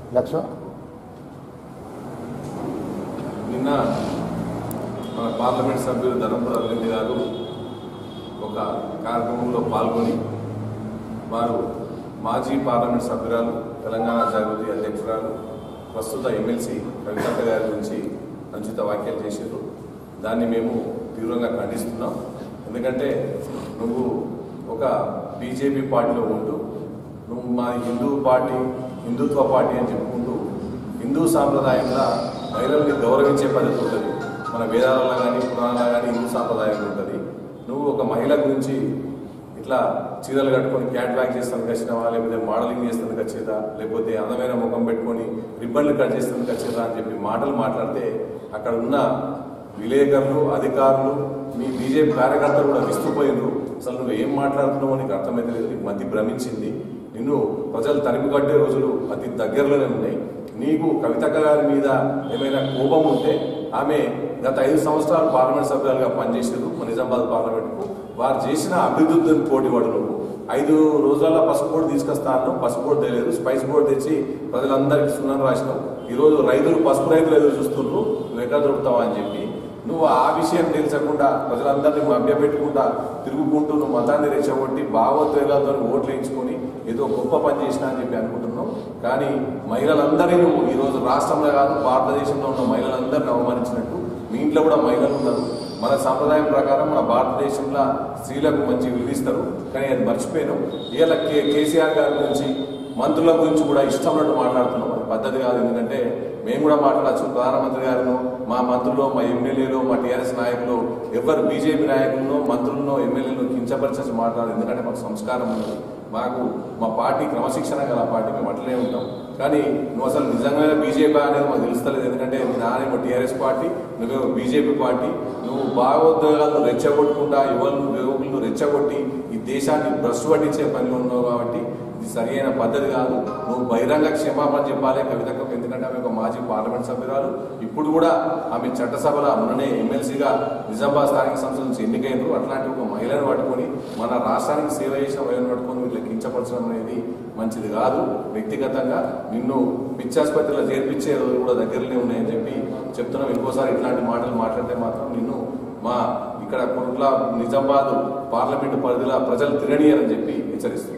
లక్ష్మ నిన్న మన పార్లమెంట్ సభ్యులు ధర్మపుర అరవింద్ గారు ఒక కార్యక్రమంలో పాల్గొని వారు మాజీ పార్లమెంట్ సభ్యురాలు తెలంగాణ జాగృతి అధ్యక్షురాలు ప్రస్తుత ఎమ్మెల్సీ కవితక్క గారి గురించి అనుచిత వ్యాఖ్యలు చేశారు. దాన్ని మేము తీవ్రంగా ఖండిస్తున్నాం. ఎందుకంటే నువ్వు ఒక బీజేపీ పార్టీలో ఉంటూ నువ్వు మా హిందుత్వ పార్టీ అని చెప్పుకుంటూ హిందూ సాంప్రదాయంలో మహిళల్ని గౌరవించే పద్ధతి ఉంటుంది. మన వేదాలలో కానీ పురాణాలలో కానీ హిందూ సాంప్రదాయం ఉంటుంది. నువ్వు ఒక మహిళ గురించి ఇట్లా చీరలు కట్టుకొని క్యాట్ బ్యాక్ చేస్తానికి వచ్చినావా, లేకపోతే మోడలింగ్ చేస్తానికి వచ్చేదా, లేకపోతే అందమైన ముఖం పెట్టుకొని రిబ్బన్లు కట్ చేస్తానికి వచ్చేదా అని చెప్పి మాటలు మాట్లాడితే అక్కడ ఉన్న విలేకరులు, అధికారులు, మీ బీజేపీ కార్యకర్తలు కూడా విస్తుపోయినారు. అసలు నువ్వు ఏం మాట్లాడుతున్నావు నీకు అర్థమైతే లేదు. నీకు మతి భ్రమించింది. నిన్ను ప్రజలు తరిమి కట్టే రోజులు అతి దగ్గరలోనే ఉన్నాయి. నీకు కవితక్క గారి మీద ఏమైనా కోపం ఉంటే ఆమె గత 5 సంవత్సరాలు పార్లమెంట్ సభ్యులుగా పనిచేసారు మన నిజామాబాద్ పార్లమెంట్కు. వారు చేసిన అభివృద్ధిని పోటీపడు. నువ్వు 5 రోజుల్లో పసుపు బోర్డు తీసుకొస్తాను, పసుపు బోర్డు తెలియదు, స్పైస్ బోర్డు తెచ్చి ప్రజలందరికీ సున్నాను రాసినావు. ఈరోజు రైతులు పసుపు రైతులు ఎదురు చూస్తున్నారు, నువ్వు ఎక్కడ దొరుకుతావా అని చెప్పి నువ్వు ఆ విషయం తెలిసకుండా ప్రజలందరినీ మభ్యపెట్టుకుంటా తిరుగుకుంటూ నువ్వు మతాన్ని రెచ్చగొట్టి భావోద్వేగాలతో ఓట్లు వేయించుకొని ఏదో గొప్ప పని చేసినా అని చెప్పి అనుకుంటున్నావు. కానీ మహిళలందరినీ నువ్వు ఈరోజు రాష్ట్రంలో కాదు భారతదేశంలో ఉన్న మహిళలందరినీ అవమానించినట్టు. మీ ఇంట్లో కూడా మహిళలు ఉన్నారు. మన సాంప్రదాయం ప్రకారం మన భారతదేశంలో స్త్రీలకు మంచి విలువిస్తారు. కానీ అది మర్చిపోయినాం. వీళ్ళ కేసీఆర్ గారి గురించి మంత్రుల గురించి కూడా ఇష్టం ఉన్నట్టు మాట్లాడుతున్నాం. అది పద్ధతి కాదు. ఎందుకంటే మేము కూడా మాట్లాడచ్చు. ప్రధానమంత్రి గారిను, మా మంత్రులు, మా ఎమ్మెల్యేలు, మా టీఆర్ఎస్ నాయకులు, ఎవరు బీజేపీ నాయకులను, మంత్రులను, ఎమ్మెల్యేలను కించపరిచేసి మాట్లాడారు. ఎందుకంటే మాకు సంస్కారం ఉంది. మాకు మా పార్టీ క్రమశిక్షణ గల పార్టీ, మేము అట్లనే ఉంటాం. కానీ నువ్వు అసలు నిజంగా బీజేపీ అనేది మాకు తెలుస్తలేదు. ఎందుకంటే మీ నానేమో టీఆర్ఎస్ పార్టీ, నువ్వేమో బీజేపీ పార్టీ. నువ్వు భావోద్వేగాలను రెచ్చగొట్టుకుంటా యువకులను రెచ్చగొట్టి ఈ దేశాన్ని భ్రష్టు పట్టించే పనిలో ఉన్నావు. కాబట్టి ఇది సరైన పద్ధతి కాదు. నువ్వు బహిరంగ క్షమాపణ చెప్పాలి కవితకు. ఎందుకంటే ఆమె ఒక మాజీ పార్లమెంట్ సభ్యురాలు. ఇప్పుడు కూడా ఆమె చట్టసభలో మొన్ననే ఎమ్మెల్సీగా నిజామాబాద్ స్థానిక సంస్థల నుంచి ఎన్నికైనరు. అట్లాంటి ఒక మహిళను పట్టుకొని మన రాష్ట్రానికి సేవ చేసిన మహిళను పట్టుకొని వీళ్ళకి కించపరచడం అనేది మంచిది కాదు. వ్యక్తిగతంగా నిన్ను పిచ్చాసుపత్రిలో చేర్పించే రోజులు కూడా దగ్గరనే ఉన్నాయని చెప్పి చెప్తున్నాం. ఇంకోసారి ఇట్లాంటి మాటలు మాట్లాడితే మాత్రం నిన్ను మా ఇక్కడ కుట్ల నిజామాబాద్ పార్లమెంటు పరిధిలో ప్రజలు తిరగనీయరని చెప్పి హెచ్చరిస్తున్నారు.